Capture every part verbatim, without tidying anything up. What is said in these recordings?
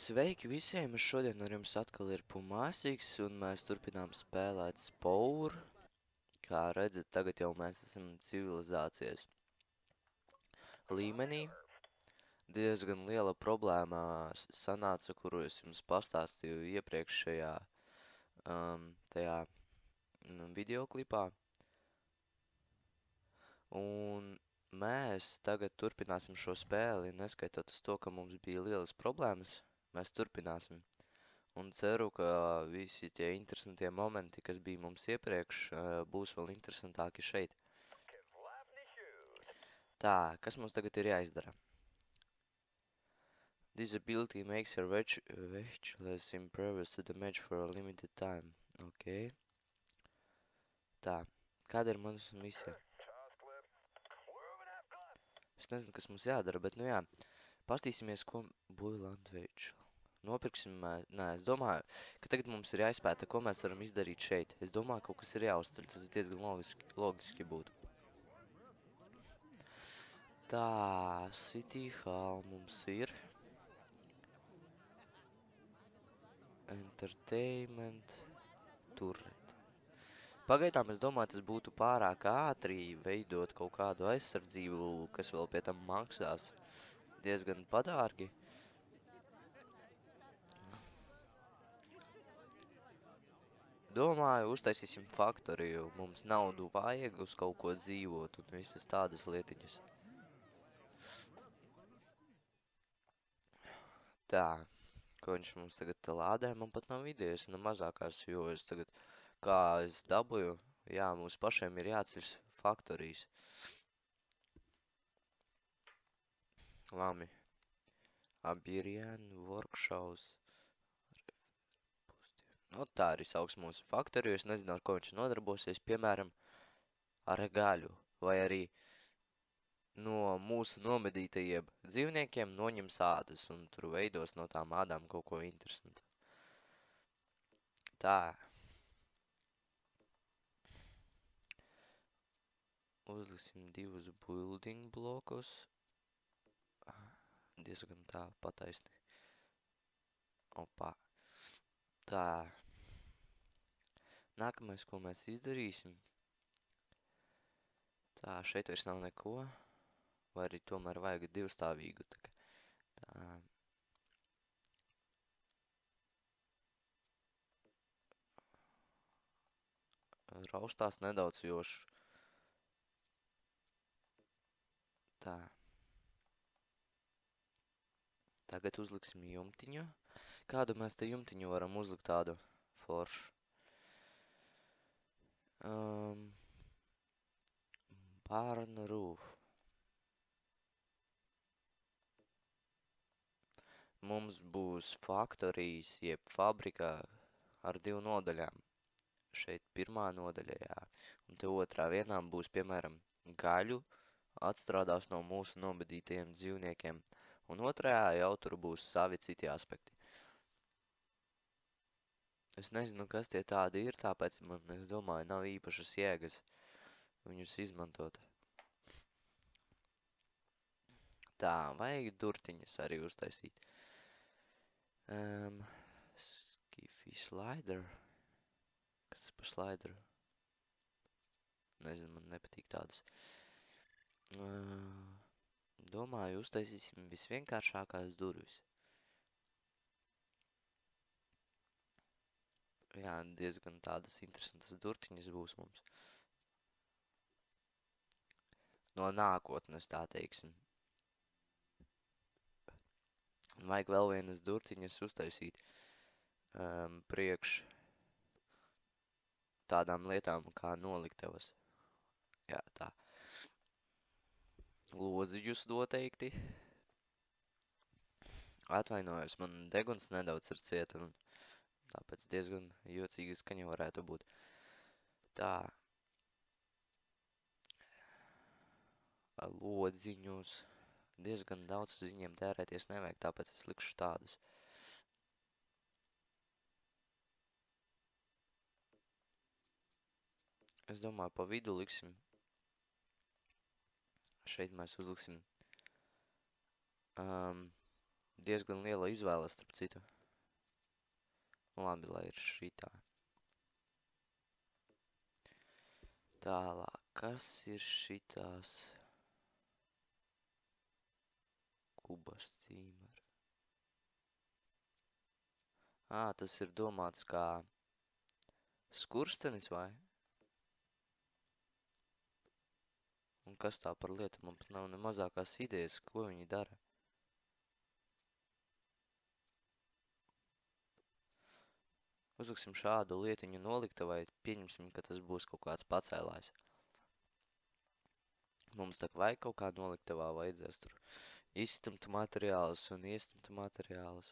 Sveiki visiem! Šodien ar jums atkal ir Pumāsīgs, un mēs turpinām spēlēt Spore. Kā redzat, tagad jau mēs esam civilizācijas līmenī. Diezgan liela problēma sanāca, kuru es jums pastāstīju iepriekšējā um, tajā videoklipā. Un mēs tagad turpināsim šo spēli, neskaitot uz to, ka mums bija lielas problēmas. Mēs turpināsim. Un ceru, ka visi tie interesantie momenti, kas bija mums iepriekš, būs vēl interesantāki šeit. Tā, kas mums tagad ir jāizdara? This ability makes your virtueless impervious to damage for a limited time. Ok. Tā, kāda ir manas misija? Es nezinu, kas mums jādara, bet nu jā. Pastīsimies, ko Builandveiču. Nopirksim, nē, es domāju, ka tagad mums ir jāizpēta, ko mēs varam izdarīt šeit. Es domāju, ka kaut kas ir jāuzceļ, tas diezgan logiski, logiski būtu. Tā, City Hall mums ir. Entertainment, turret. Pagaidām es domāju, tas būtu pārāk ātri veidot kaut kādu aizsardzību, kas vēl pie tam maksās diezgan padārgi. Domāju, uztaisīsim faktoriju, mums naudu vajag uz kaut ko dzīvot un visas tādas lietiņas. Tā, ko viņš mums tagad te lādē, man pat nav idejas, ne mazākās, jo es tagad, kā es dabūju, jā, mums pašiem ir jāceļas faktorijas. Labi. Abirian, workshops. Nu, tā arī sauks mūsu faktoriju, es nezinu, ar ko viņš nodarbosies, piemēram, ar gaļu, vai arī no mūsu nomedītajiem dzīvniekiem noņems ādas, un tur veidos no tām ādām kaut ko interesantu. Tā. Uzliksim divus building blokus. Diezgan tā pataisni. Opā. Tā. Nākamais, ko mēs izdarīsim. Tā, šeit vairs nav neko. Vai arī tomēr vajag divstāvīgu. Tā. Raustās nedaudz joši. Tā. Tagad uzliksim jumtiņu. Kādu mēs te jumtiņu varam uzlikt tādu foršu? Um, barn roof. Mums būs faktorijas, jeb fabrikā ar divu nodaļām. Šeit pirmā nodaļa, jā. Un te otrā vienām būs, piemēram, gaļu atstrādās no mūsu nobedītajiem dzīvniekiem. Un otrajā jau tur būs savi citi aspekti. Es nezinu, kas tie tādi ir, tāpēc man, es domāju, nav īpašas jēgas viņus izmantot. Tā, vajag durtiņas arī uztaisīt. Um, Skiffy slider. Kas ir par slideru? Nezinu, man nepatīk tādas. Uh, domāju, uztaisīsim visvienkāršākās durvis. Jā, diezgan tādas interesantas durtiņas būs mums. No nākotnes, tā teiksim. Vajag vēl vienas durtiņas uztaisīt um, priekš tādām lietām kā noliktavas. Jā, tā. Lodziņus noteikti. Atvainojos, man deguns nedaudz ir cieta, un tāpēc diezgan jocīga skaņa varētu būt. Tā. Lodziņus. Diezgan daudz uz viņiem tērēties nevajag, tāpēc es likšu tādus. Es domāju, pa vidu liksim. Šeit mēs uzliksim um, Diezgan liela izvēle, starp citu. Labi, lai ir šitā. Tālāk, kas ir šitās kubas cīmara? Ā, tas ir domāts kā skurstenis, vai? Un kas tā par lietu? Man pat nav ne mazākās idejas, ko viņi dara. Uzliksim šādu lietiņu nolikta, vai pieņemsim, ka tas būs kaut kāds pacēlājs. Mums tā vajag kaut kā noliktavā vajadzēs tur izstumtu materiālus un iestumtu materiālus.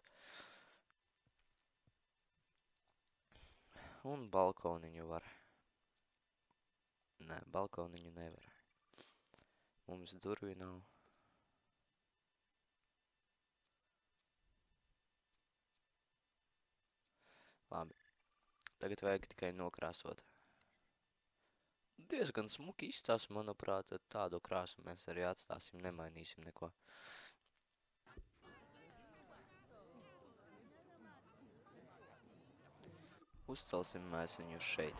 Un balkoniņu var. Nē, balkoniņu nevar. Mums durvju nav. Labi. Tagad vajag tikai nokrāsot. Diezgan smuki izstās, manuprāt, tādu krāsu mēs arī atstāsim, nemainīsim neko. Uzcelsim mēs viņu šeit.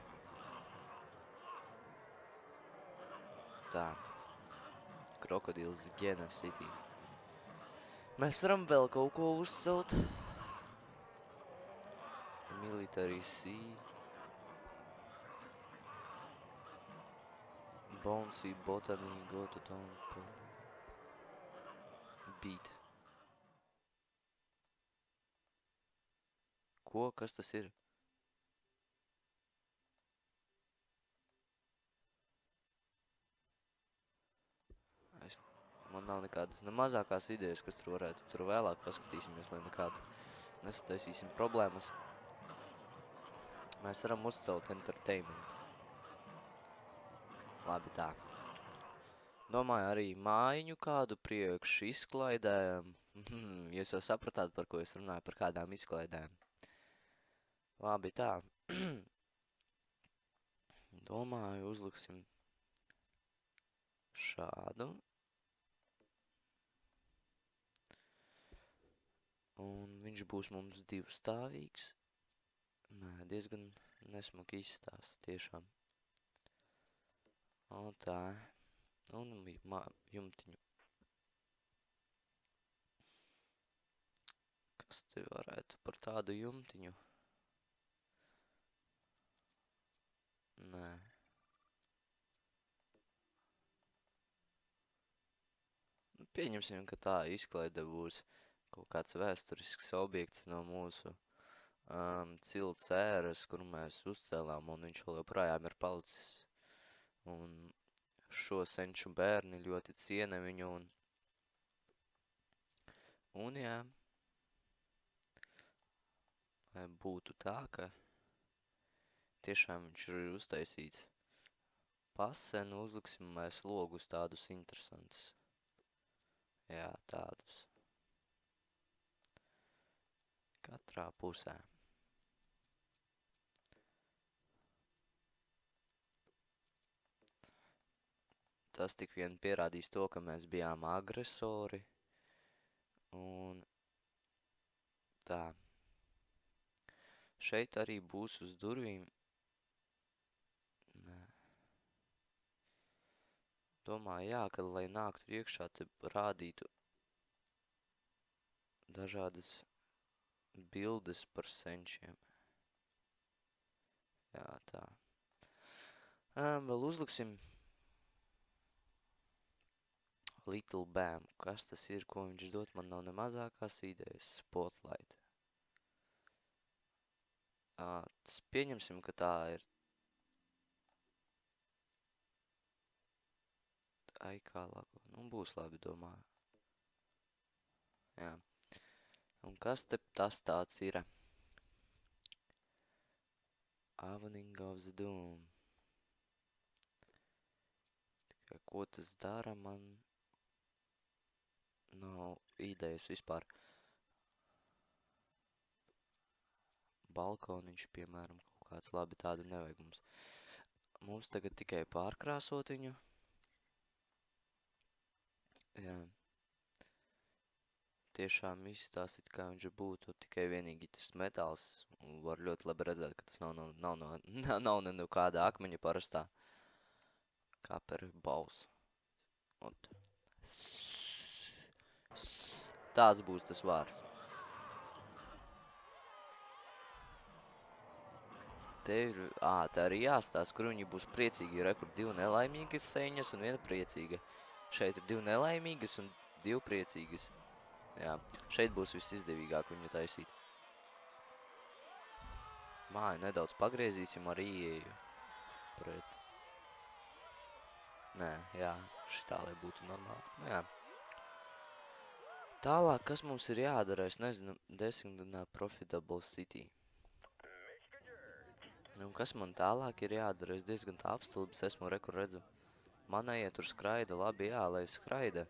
Tā. Krokodils Gena City. Mēs varam vēl kaut ko uzcelt. Military Sea. Bouncy Botany Go to Town. Beat. Ko? Kas tas ir? Es, man nav nekādas ne mazākās idejas, kas tur varētu. Tur vēlāk paskatīsimies, lai nekādu nesataisīsim problēmas. Mēs varam uzcelt entertainment. Labi, tā. Domāju arī mājiņu kādu priekš izklaidēm. Jūs jau sapratāt, par ko es runāju, par kādām izklaidēm. Labi, tā. Domāju, uzliksim šādu. Un viņš būs mums divstāvīgs. Nē, diezgan nesmuki izstās, tiešām. O, tā. Un jumtiņu. Kas te varētu par tādu jumtiņu? Nē. Pieņemsim, ka tā izklaide būs kaut kāds vēsturisks objekts no mūsu um, cilts ēras, kuru mēs uzcēlām, un viņš vēl joprojām ir palicis. Un šo senču bērni ļoti ciena viņu, un, un jā, lai būtu tā, ka tiešām viņš ir uztaisīts pasen, uzliksim mēs logus tādus interesantus. Jā, tādus. Katrā pusē. Tas tik vien pierādīs to, ka mēs bijām agresori. Un tā. Šeit arī būs uz durvīm. Nē. Domāju, jā, ka, lai nāktu iekšā, te rādītu dažādas bildes par senčiem. Jā, tā. Um, vēl uzliksim Little Bam. Kas tas ir, ko viņš dod? Man nav ne mazākās idejas. Spotlight. Uh, tas pieņemsim, ka tā ir. Ai, kā labi. Nu, būs labi, domāju. Jā. Un kas te tas tāds ir? Evening of the Doom. Tikai ko tas dara, man nav idejas vispār. Balkoniņš, piemēram, kaut kāds labi, tādu nevajag mums. Mums tagad tikai pārkrāsot viņu. Jā. tiešām izstāstīt, kā viņš būtu, tikai vienīgi tas metāls, un var ļoti labi redzēt, ka tas nav no, nav no, nav ne no kāda akmeņa parastā. Kā per balsu. Un tāds būs tas vārds. Te ir, ā, tā arī jāstāsta, kur viņi būs priecīgi, re, kur divi nelaimīgas seņas un viena priecīga. Šeit ir divi nelaimīgas un divi priecīgas. Jā, šeit būs viss izdevīgāk viņu taisīt. Māju nedaudz pagriezīsim ar ieeju pret. Nē, jā, šitā, lai būtu normāli. Nu, jā. Tālāk, kas mums ir jādara, es nezinu, desmit profitable city. Un kas man tālāk ir jādara, es diezgan tā apstulbis esmu, re, kur redzu. Manējie tur skraida, labi, jā, lai skraida.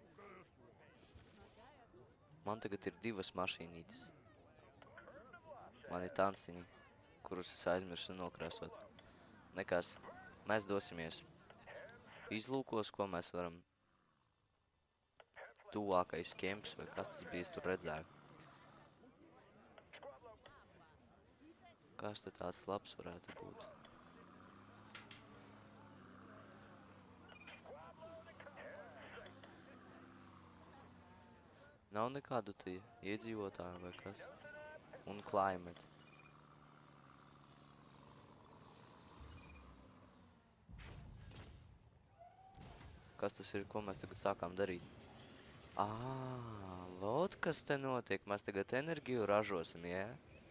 Man tagad ir divas mašīnītes. Man ir tanciņi, kurus es aizmirsu nokrāsot. Nekas, mēs dosimies. Izlūkos, ko mēs varam. Tuvākais kemps, vai kas tas bija, es tur redzēju. Kas te tāds labs varētu būt? Nav nekādu tie iedzīvotāju vai kas? Un climate. Kas tas ir, ko mēs tagad sākām darīt? Ā, vot kas te notiek. Mēs tagad enerģiju ražosim, jā?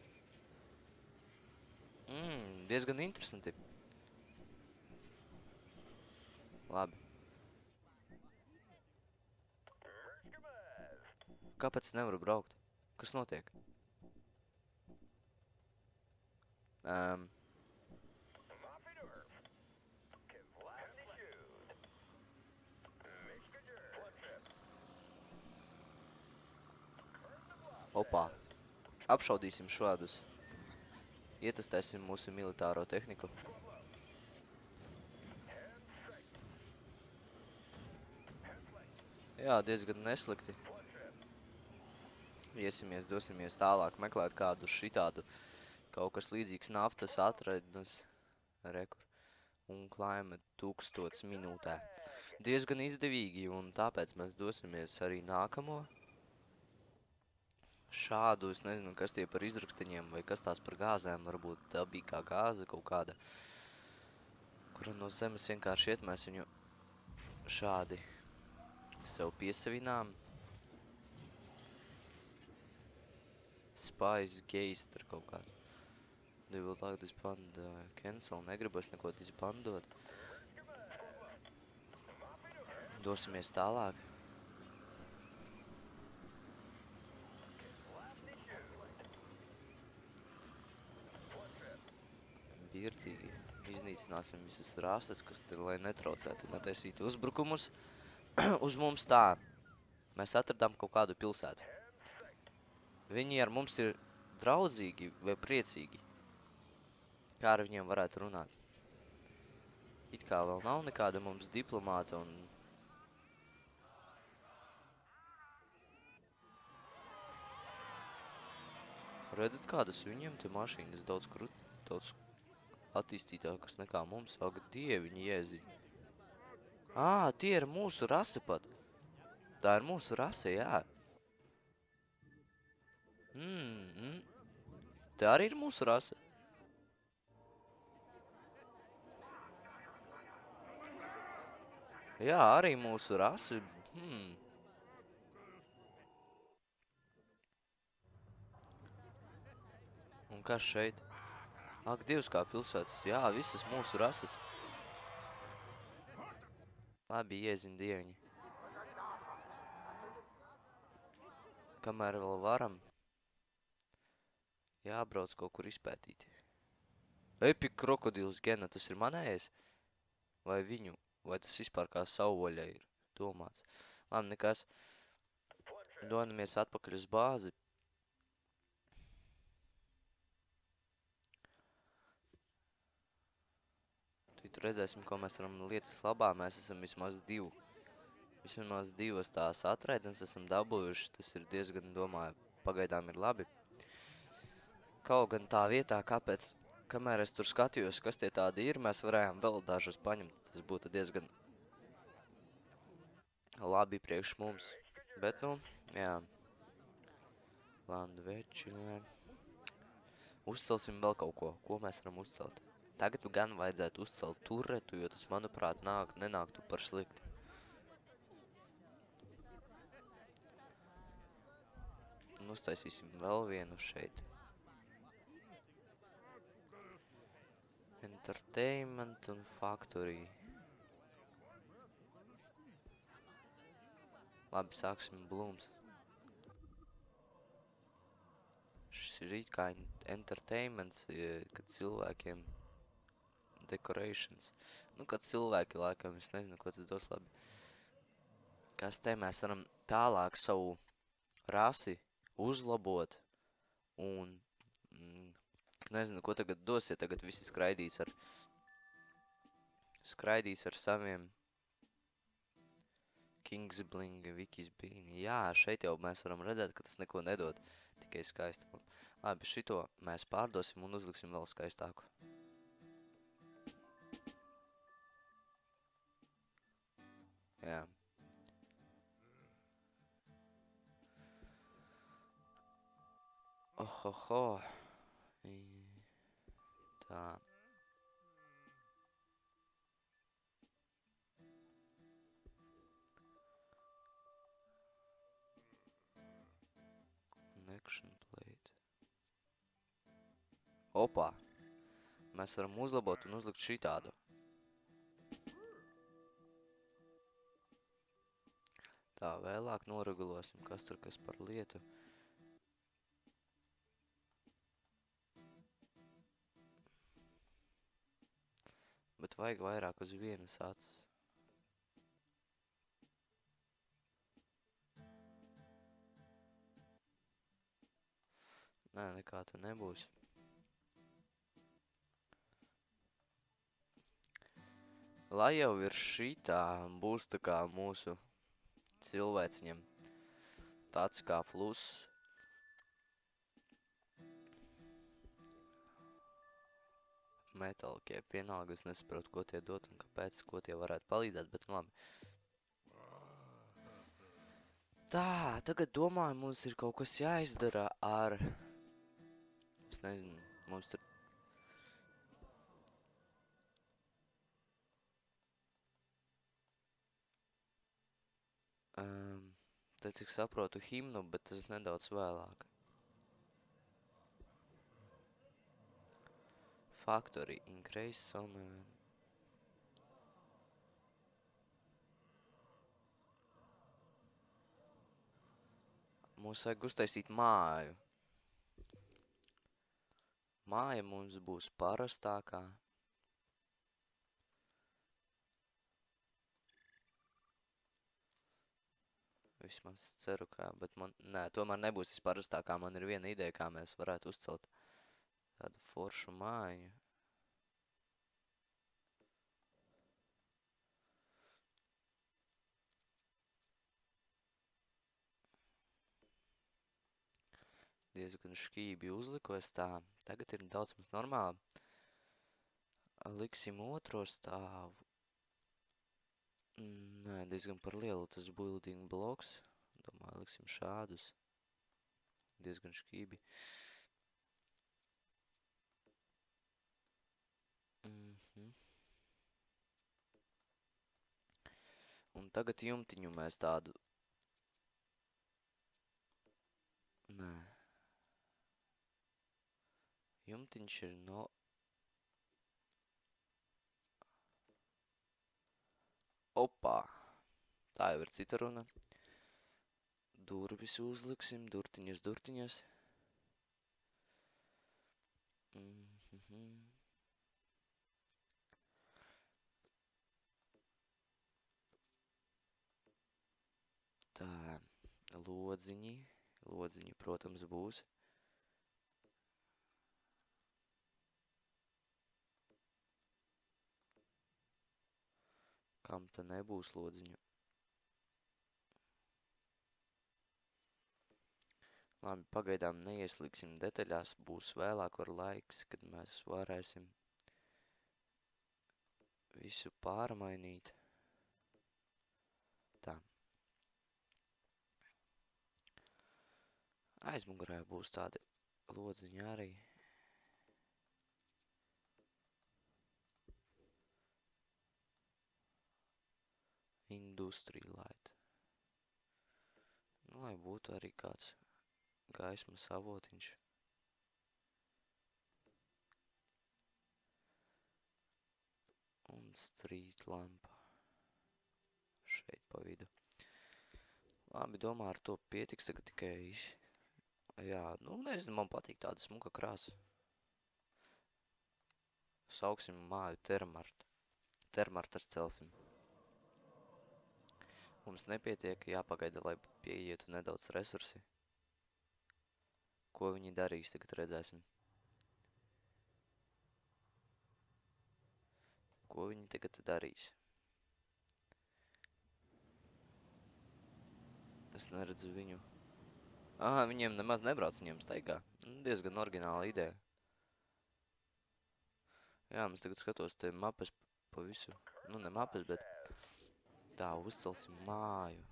Mm, diezgan interesanti. Labi. Kāpēc es nevaru braukt? Kas notiek? Um. Opā. Apšaudīsim šādus. Ietestēsim mūsu militāro tehniku. Jā, diezgan neslikti. Iesimies, dosimies tālāk, meklēt kādu šitādu, kaut kas līdzīgs naftas atradnes, rekur, un climate tūkstots minūtē. Diezgan izdevīgi, un tāpēc mēs dosimies arī nākamo. Šādu, es nezinu, kas tie par izrakteņiem, vai kas tās par gāzēm, varbūt dabīgā gāze kaut kāda, kura no zemes vienkārši iet, mēs viņu šādi sev piesavinām. Spice Geister kaut kāds. Do you would like disband uh, cancel? Negribas neko disbandot. Dosimies tālāk. Birdīgi iznīcināsim visas rases, kas te, lai netraucētu, netaisītu uzbrukumus. Uz mums tā. Mēs atradām kaut kādu pilsētu. Viņi ar mums ir draudzīgi vai priecīgi. Kā ar viņiem varētu runāt? It kā vēl nav nekāda mums diplomāta un... Redzat, kādas viņiem te mašīnas daudz krut, daudz attīstītākas nekā mums. Ak, dieviņi jēzi. Ā, tie ir mūsu rase pat. Tā ir mūsu rase, jā. Mm, mm. Te arī ir mūsu rase. Jā, arī mūsu rase. Hmm. Un kas šeit? Ak, divas kā pilsētas. Jā, visas mūsu rases. Labi, iezin dieviņi. Kamēr vēl varam. Jābrauc kaut kur izpētīt. Epic krokodils gena, tas ir manējais? Vai viņu? Vai tas vispār kā savvaļa ir domāts? Labi, nekas. Dodamies atpakaļ uz bāzi. Tad redzēsim, ko mēs varam lietas labā. Mēs esam vismaz divu. Vismaz divas tās atraidnes esam dabūjuši, tas ir diezgan, domāju, pagaidām ir labi. Kaut gan tā vietā, kāpēc, kamēr es tur skatījos, kas tie tādi ir, mēs varējām vēl dažus paņemt. Tas būtu diezgan labi priekš mums. Bet, nu, jā. Landvečilē. Uzcelsim vēl kaut ko. Ko mēs varam uzcelt? Tagad gan vajadzētu uzcelt turretu, jo tas, manuprāt, nāk, nenāktu par slikti. Un uztaisīsim vēl vienu šeit. Entertainment un Factory. Labi, sāksim Blooms. Šis ir it kā entertainments, kad cilvēkiem decorations. Nu, kad cilvēki laikam, es nezinu, ko tas dos labi. Kas te mēs varam tālāk savu rasi uzlabot un mm, nezinu, ko tagad dos, ja tagad visi skraidīs ar skraidīs ar saviem Kings Bling, Vikis Bīni. Jā, šeit jau mēs varam redzēt, ka tas neko nedod, tikai skaistumu. Labi, šito mēs pārdosim un uzliksim vēl skaistāku. Jā. Ohoho. Tā. Connection plate. Opā. Mēs varam uzlabot un uzlikt šitādu. Tā, vēlāk noregulosim, kas tur kas par lietu. Bet vajag vairāk uz vienas acis. Nē, nekā te nebūs. Lai jau ir šitā, būs tā kā mūsu cilvēciņam tāds kā plus. Metalkie pienalga, es nesaprotu, ko tie dot un kāpēc, ko tie varētu palīdzēt, bet labi. Tā, tagad domāju, mums ir kaut kas jāizdara ar... Es nezinu, mums tur... Um, tad, cik saprotu himnu, bet tas nedaudz vēlāk. Factory, increase some... Mums vajag uztaisīt māju. Māja mums būs parastākā. Vismaz ceru, kā, bet man, nē, tomēr nebūs visparastākā. Man ir viena ideja, kā mēs varētu uzcelt tādu foršu māju. Diezgan šķībi uzlikos tā. Tagad ir daudz mums normāli. Liksim otro stāvu. Nē, diezgan par lielu tas building bloks. Domāju, liksim šādus. Diezgan šķībi. Mhm. Un tagad jumtiņu mēs tādu... Nē. Jumtiņš ir no... Opā! Tā jau ir cita runa. Durvis uzliksim, durtiņas, durtiņas. Mm-hmm. Tā, lodziņi. Lodziņi, protams, būs. Kam te nebūs lodziņu? Labi, pagaidām neieslīgsim detaļās, būs vēlāk ar laiks, kad mēs varēsim visu pārmainīt. Tā. Aizmugurē būs tādi lodziņi arī. Industry light. Nu, lai būtu arī kāds gaismas avotiņš. Un street lampa. Šeit pa vidu. Labi, domā, ar to pietiks tagad tikai. Jā, nu, nezinu, man patīk tāda smuka krāsa. Sauksim māju termartu. Termartas celsim. Mums nepietiek, jāpagaida, lai pieietu nedaudz resursi. Ko viņi darīs, tagad redzēsim. Ko viņi tagad darīs? Es neredzu viņu. Aha, viņiem nemaz nebrauc, viņiem staigā. Diezgan oriģināla ideja. Jā, mēs tagad skatos te mapes pa visu. Nu, ne mapes, bet tā, uzcelsim māju.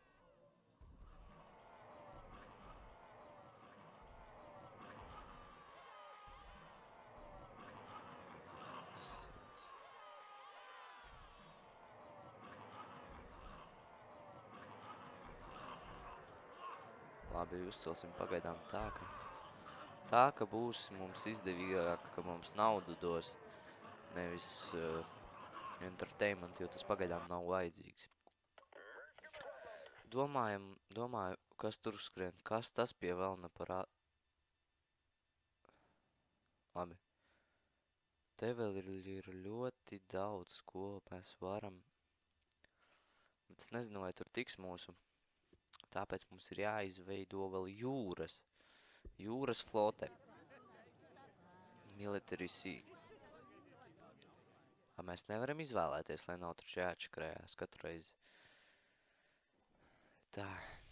Labi, uzcelsim pagaidām tā, ka tā, ka būs mums izdevīgāk, ka mums naudu dos, nevis uh, entertainment, jo tas pagaidām nav vajadzīgs. Domājam, domāju, kas tur skrien, kas tas pie velna parā... Labi. Te vēl ir, ir ļoti daudz, ko mēs varam. Bet es nezinu, vai tur tiks mūsu. Tāpēc mums ir jāizveido vēl jūras. Jūras flote. Military sea. Mēs nevaram izvēlēties, lai nav taču jāatšakrējās katru reizi. Tā.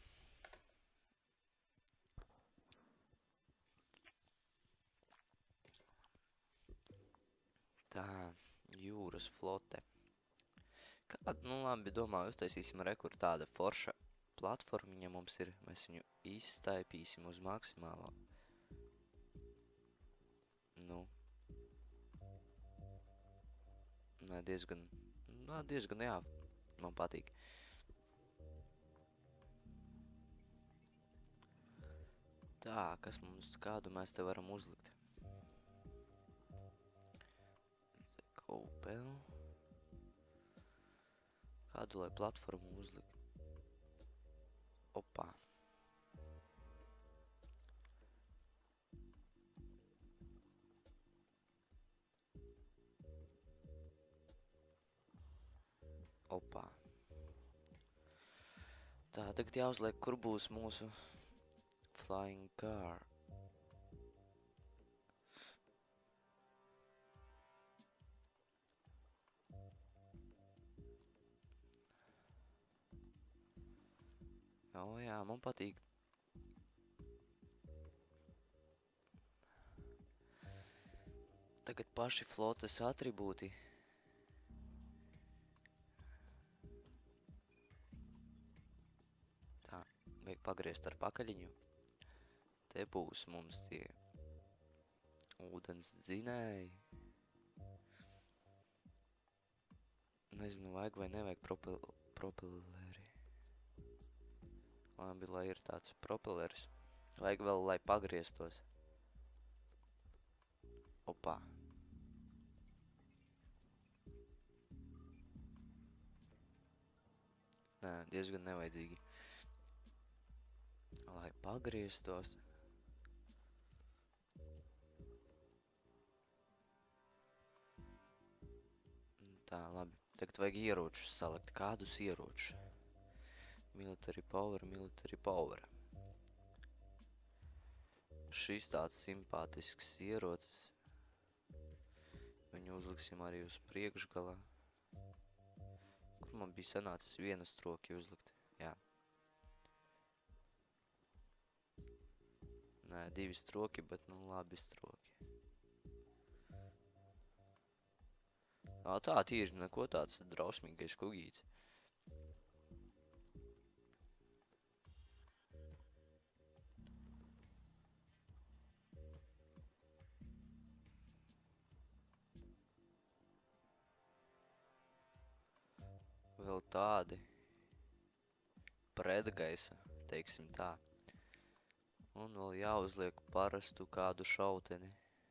Tā, jūras flote. Kādu, nu labi, domāju, uztaisīsim rekur tāda forša platformiņa mums ir. Mēs viņu izstaipīsim uz maksimālo. Nu. Nē, diezgan, nā, diezgan, jā, man patīk. Tā, kas mums, kādu mēs te varam uzlikt? Kopel. Kādu, lai platformu uzlikt? Opā. Opā. Tā, tagad jāuzliek, kur būs mūsu flying car. O, jā, man patīk. Tagad paši flotes atribūti. Tā, vajag pagriezt ar pakaļiņu. Te būs mums tie ūdens dzinēji. Nezinu, vajag vai nevajag propel propelleri. Labi, lai ir tāds propelleris. Vajag vēl, lai pagrieztos. Opā. Nē, diezgan nevajadzīgi. Lai pagrieztos. Tā, labi. Tagad vajag ieročus salikt. Kādus ieročus? Military power, military power. Šis tāds simpātisks ierocis. Viņu uzliksim arī uz priekšgalā. Kur man bija sanācis vienu stroki uzlikt? Jā. Nē, divi stroki, bet nu labi stroki. Ā, tā tīri, neko tāds drausmīgais kugīts. Vēl tādi pretgaisa, teiksim tā. Un vēl jāuzliek parastu kādu šauteni.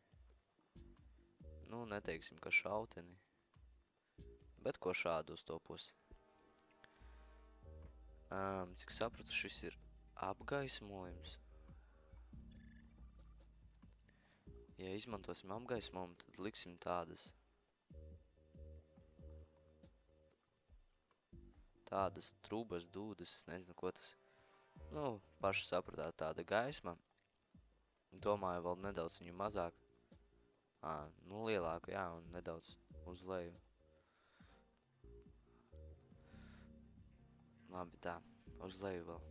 Nu, neteiksim, ka šauteni, bet ko šādu uz to pusi. Um, cik sapratu, šis ir apgaismojums. Ja izmantosim apgaismojumu, tad liksim tādas tādas trūbas, dūdas, es nezinu, ko tas. Nu, paši sapratāt, tāda gaisma. Domāju, vēl nedaudz viņu mazāk. Ā, nu, lielāku, jā, un nedaudz uz leju. Labi, tā, uz leju vēl.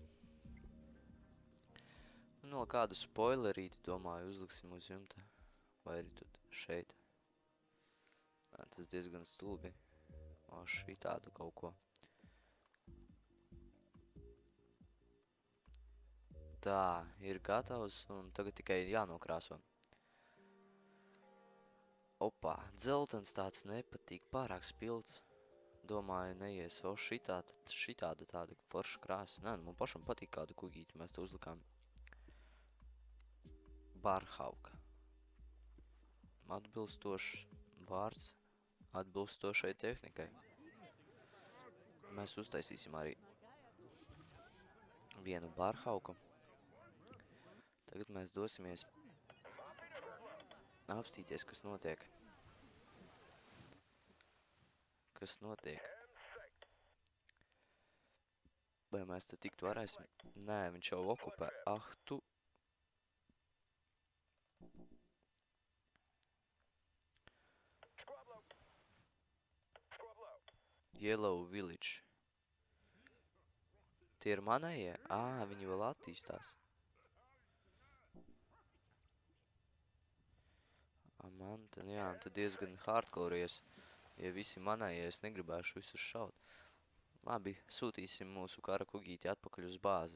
Un vēl kādu spoilerīti, domāju, uzliksim uz jumta. Vai arī tad šeit. Nā, tas diezgan stulbi. O, šī tādu kaut ko. Tā, ir gatavs, un tagad tikai jānokrāso. Opā, dzeltens tāds nepatīk, pārāk spilts. Domāju, neies, o šitā, šitāda tāda forša krāsa. Nē, man pašam patīk kādu kugīti, mēs te uzlikām. Barhauka. Atbilstošs vārds atbilstošai tehnikai. Mēs uztaisīsim arī vienu barhauku. Tagad mēs dosimies apstīties, kas notiek. Kas notiek? Vai mēs te tikt varēsim? Nē, viņš jau okupē. Ah, tu! Yellow Village. Tie ir manējie? Ā, viņi vēl attīstās. Man, tad, jā, tad diezgan hardcoreies, ja visi manējie, es negribēšu visus šaut. Labi, sūtīsim mūsu kara kugīti atpakaļ uz bāzi.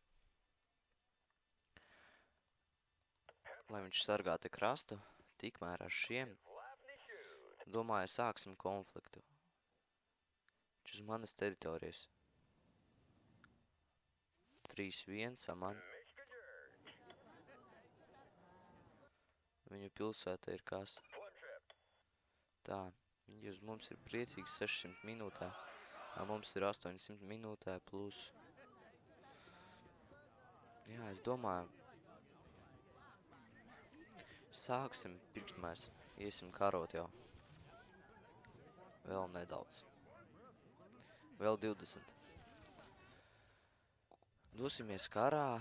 Lai viņš sargā te krastu, tikmēr ar šiem, domāju, sāksim konfliktu. Viņš uz manas teritorijas. trīs viens, man. Viņu pilsēta ir kas? Tā, viņi uz mums ir priecīgi sešsimt minūtē. Mums ir astoņsimt minūtē plus. Jā, es domāju. Sāksim, pirms mēs iesim karot jau. Vēl nedaudz. Vēl divdesmit. Dosimies karā.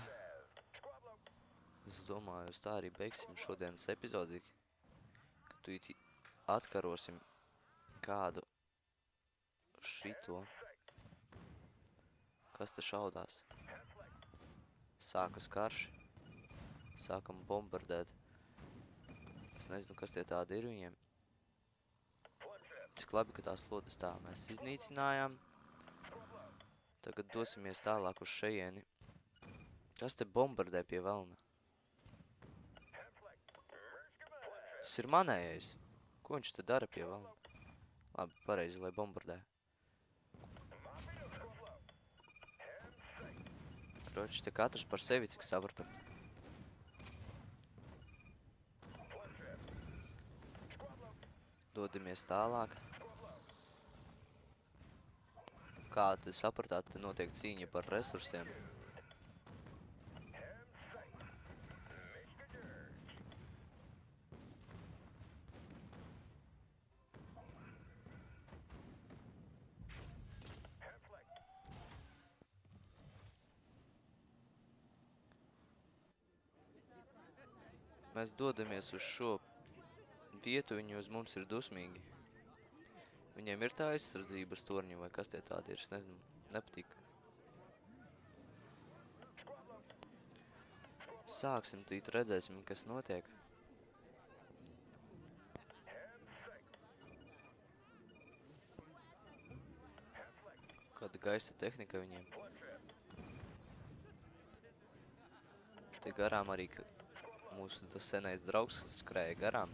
Es domāju, uz tā arī beigsim šodienas epizodi, ka tu it atkarosim kādu šito. Kas te šaudās? Sākas karš. Sākam bombardēt. Es nezinu, kas tie tādi ir viņiem. Cik labi, ka tās lodes tā mēs iznīcinājām. Tagad dosimies tālāk uz šejieni. Kas te bombardē pie velna? Tas ir manējais. Ko viņš te dara pie velna? Labi, pareizi, lai bombardē. Kroči, te katrs par sevi, cik sapratu. Dodamies tālāk. Kā te sapratāt, te notiek cīņa par resursiem. Mēs dodamies uz šo vietu, viņi uz mums ir dusmīgi. Viņiem ir tā aizsardzības torņi, vai kas tie tādi ir, es nezinu, nepatīk. Sāksim tīt, redzēsim, kas notiek. Kāda gaisa tehnika viņiem. Te garām arī mūsu tas senais draugs, kas skrēja garām.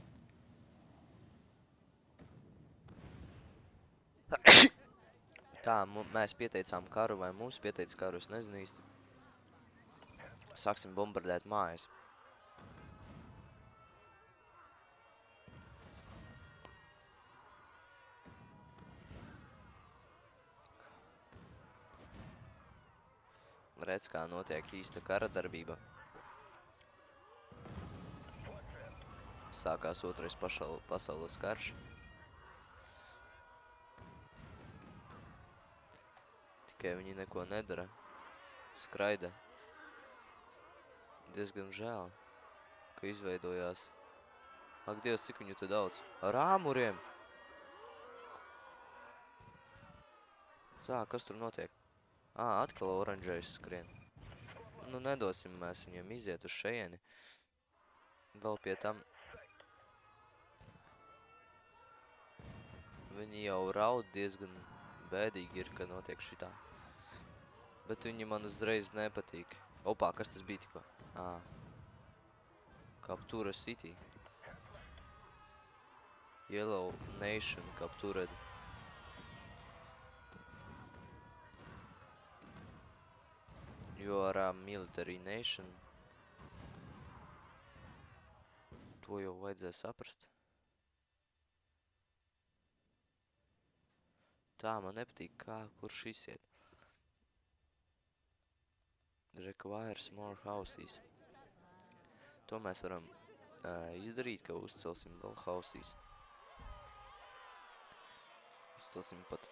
Tā, mēs pieteicām karu, vai mūs pieteica karu, es nezinu īsti. Sāksim bombardēt mājas. Redz, kā notiek īsta kara darbība. Sākās otrais pasaules karš. Tikai viņi neko nedara. Skraida. Diezgan žēl, ka izveidojās. Ak, Dievs, cik viņu te daudz. Ar āmuriem! Tā, kas tur notiek? Ā, atkal oranžais skrien. Nu, nedosim mēs viņiem iziet uz šeieni. Vēl pie tam. Viņi jau raud diezgan bēdīgi ir, ka notiek šitā. Bet viņi man uzreiz nepatīk. Opā, kas tas bija tikko? Ā. Captura City. Yellow Nation captured. You are a military nation. To jau vajadzēja saprast. Tā, man nepatīk, kā, kur šis iet. Requires more houses. To mēs varam uh, izdarīt, ka uzcelsim vēl houses. Uzcelsim pat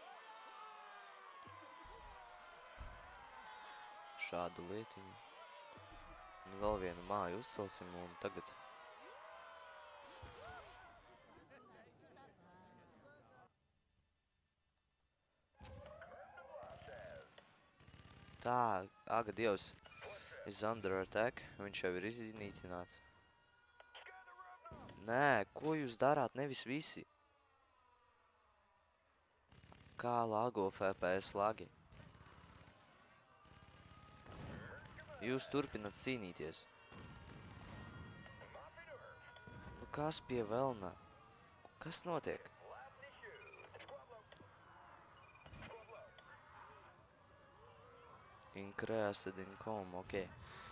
šādu lietiņu. Un vēl vienu māju uzcelsim un tagad. Tā, aga Dievs, is under attack. Viņš jau ir iznīcināts. Nē, ko jūs darāt? Nevis visi. Kā lago F P S lagi? Jūs turpināt cīnīties. Nu, kas pie velna? Kas notiek? Increased income, ok.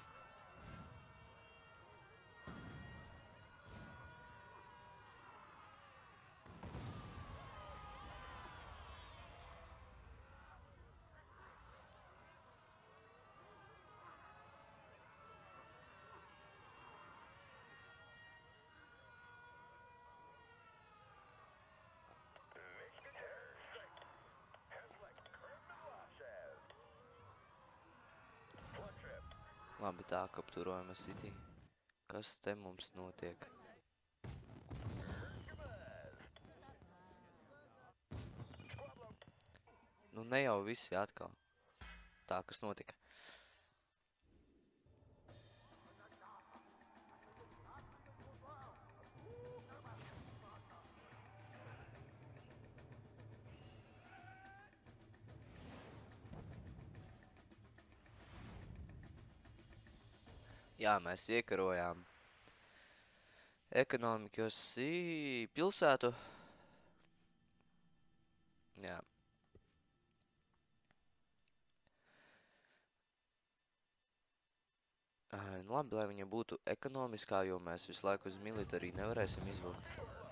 Labi, tā, kapturojama City. Kas te mums notiek? Nu, ne jau visi atkal. Tā, kas notika? Jā, mēs iekarojām ekonomikas pilsētu. Jā. Labi, lai viņa būtu ekonomiskā, jo mēs visu laiku uz militārī nevarēsim izvilkt.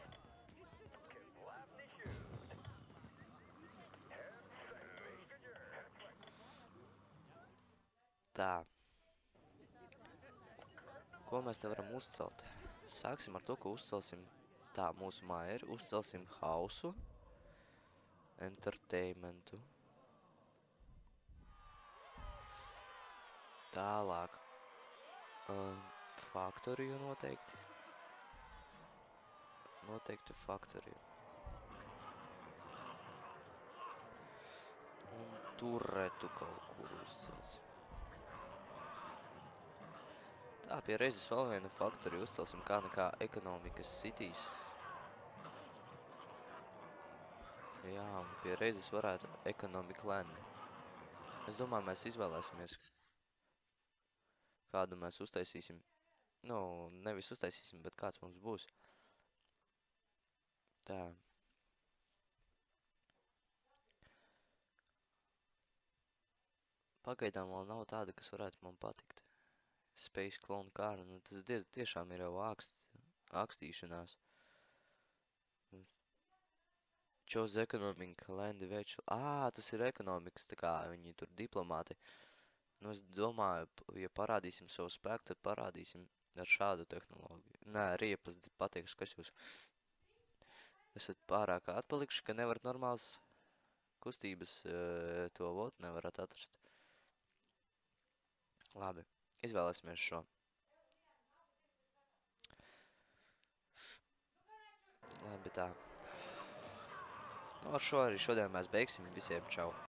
Tā. Ko mēs te varam uzcelt? Sāksim ar to, ka uzcelsim. Tā, mūsu māja ir. Uzcelsim hausu. Entertainmentu. Tālāk. Um, faktoriju noteikti. Noteikti faktoriju. Un turretu kaut kur uzcelsim. Tā, pie reizes vēl vienu faktoru uzcelsim kā nekā ekonomikas cities. Jā, un pie reizes varētu economic land. Es domāju, mēs izvēlēsimies, kādu mēs uztaisīsim. Nu, nevis uztaisīsim, bet kāds mums būs. Tā. Pagaidām vēl nav tāda, kas varētu man patikt. Space Clone Car, nu tas diez, tiešām ir jau ākst, ākstīšanās. Chose economic land virtual. Ā, tas ir ekonomikas, tā kā viņi tur diplomāti. Nu, es domāju, ja parādīsim savu spēku, tad parādīsim ar šādu tehnoloģiju. Nē, riepas pateikšu, kas jūs esat pārāk atpalikši, ka nevarat normāls kustības to vot, nevarat atrast. Labi, izvēlēsimies šo. Labi, tā. Nu, ar šo arī šodien mēs beigsim. Visiem čau!